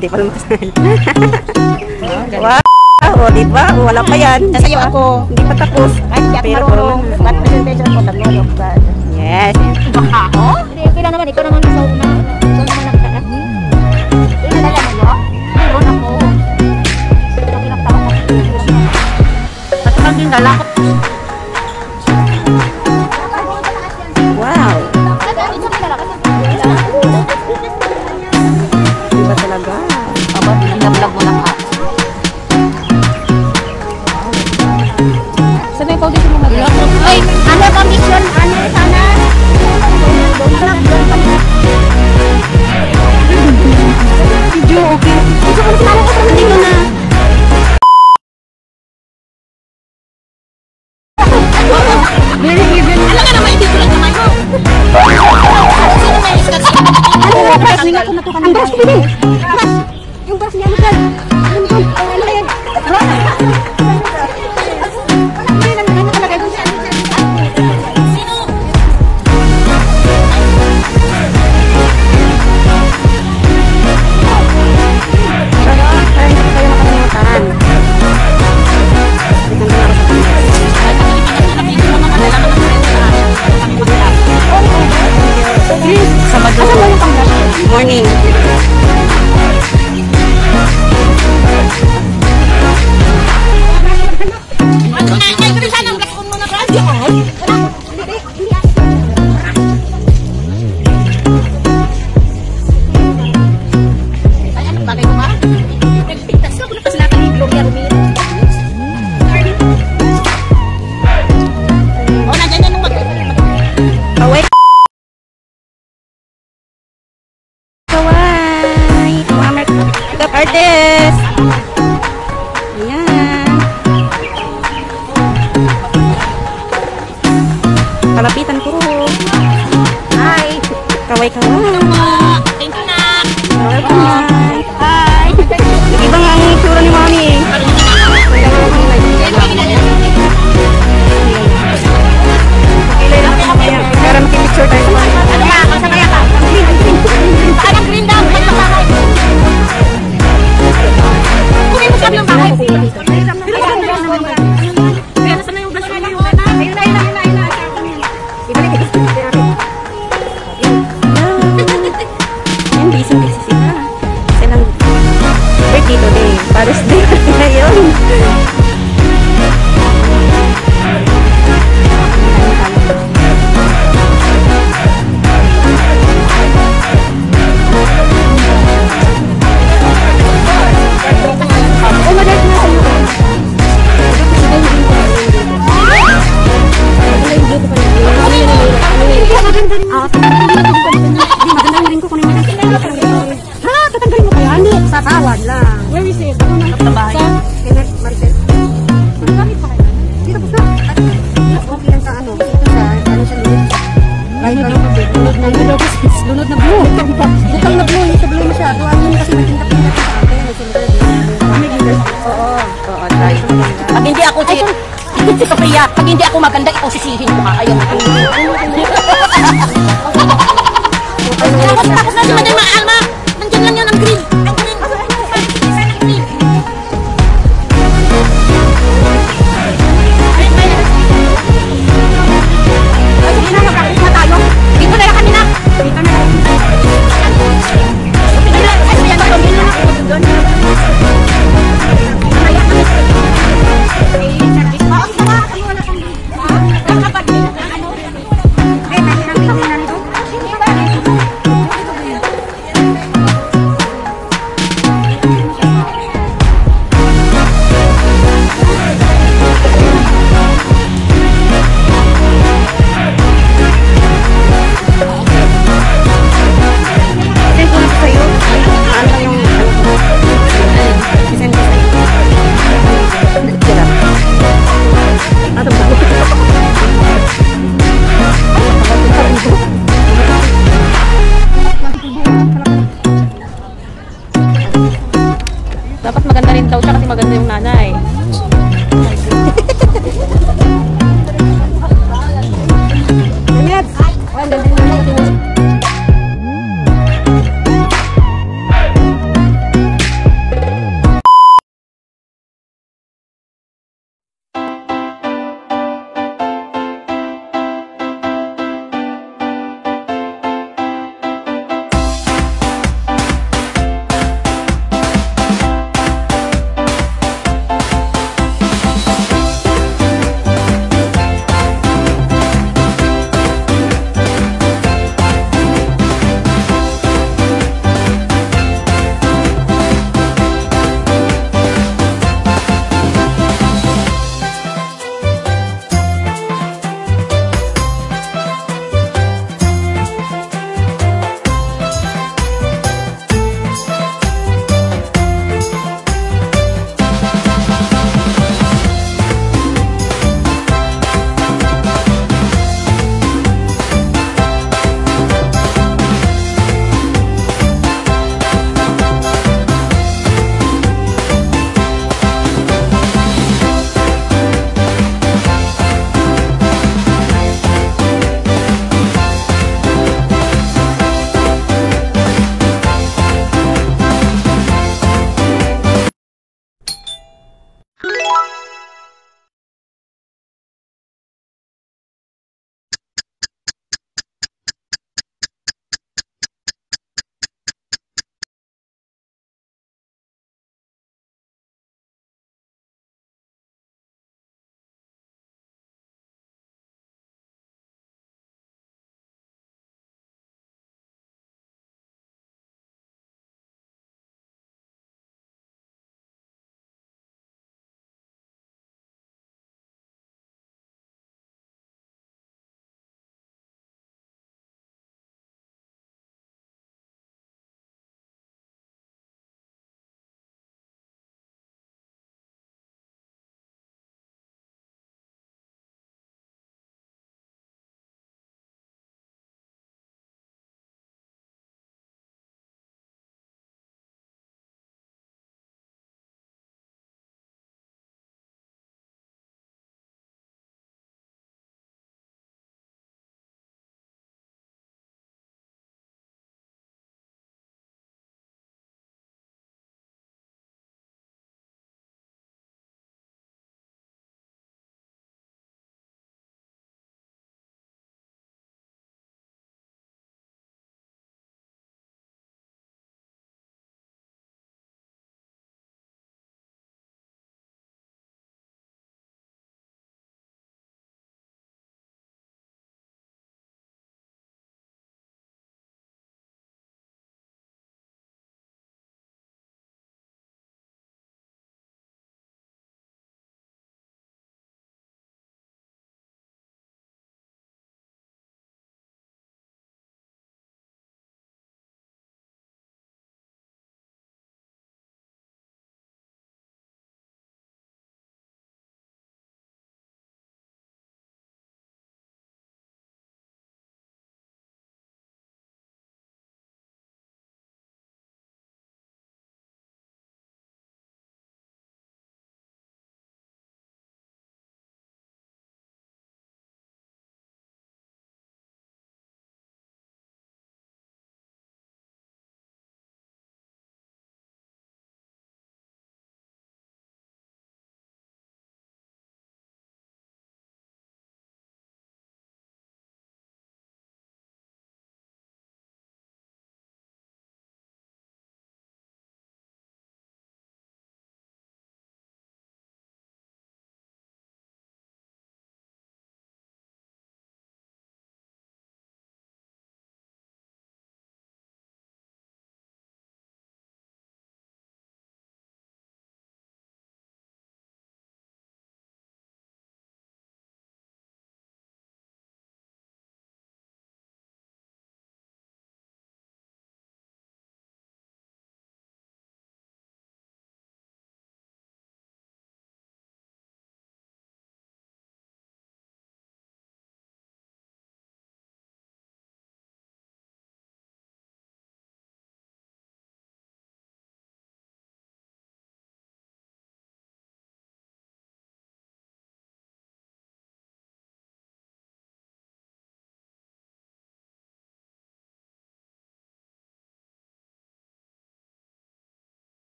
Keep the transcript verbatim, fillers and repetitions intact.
Hindi pa lumakas na. Wow! O, diba? Wala pa yan. Nasayo ako. Hindi pa tapos. Ay, hindi ako marunong. Ba't presentation ko? Tagalog ba? Yes. Ako? Hindi, okay lang naman. Ikaw naman sa una. Ikaw naman nakita. Hindi na dala mo? Meron ako. Ikaw pinagtawa ka. Patukan din dala ko. Wow! Diba talaga? Aba, binablog mo lang ako. Saan yung foundation mo mag-vlog? Ay, ano foundation? Ano sana? Video, okay. Ito kung sinala ko sa dito na. Alam nga naman, hindi ko lang naman ko. Sino may iskat? Ano na, brush? Ang brush, pili. Brush. Yung brush niya, ano yan? Ano yan? Morning. Artist! Ayan. Kalapitan ko. Hi! Kaway-kaway. Thank you na! Hi! Hi! Iba nga ang itsura ni Mami. Para makipicture tayo sa Mami. Ano nga? Kasabaya ka? Saan ang green down? May bahay. Kung yung sabi ng bahay. Pero saan na yung blush mo? Ayun na, ayun na, ayun na, ayun na. Ibalik ito. Yan, busy-busy sila. Silang birthday today. Paris Day ngayon. Tawad lang. Where is it? Ako na. Sa bahay. Kenneth Marcel. Magkamit pa kayo? Dito po sa. Okay lang sa ano. Dito sa. Ano siya lunod? Lunod na blue. Lunod na blue. Butang na blue. Ito blue masyado. Ano yun kasi magtinda-tinda sa akin. May glitter. Oo. Oo. Try. Pag hindi ako si... Si Sofia, pag hindi ako maganda, ikaw sisihin ko ha. Ayaw mo.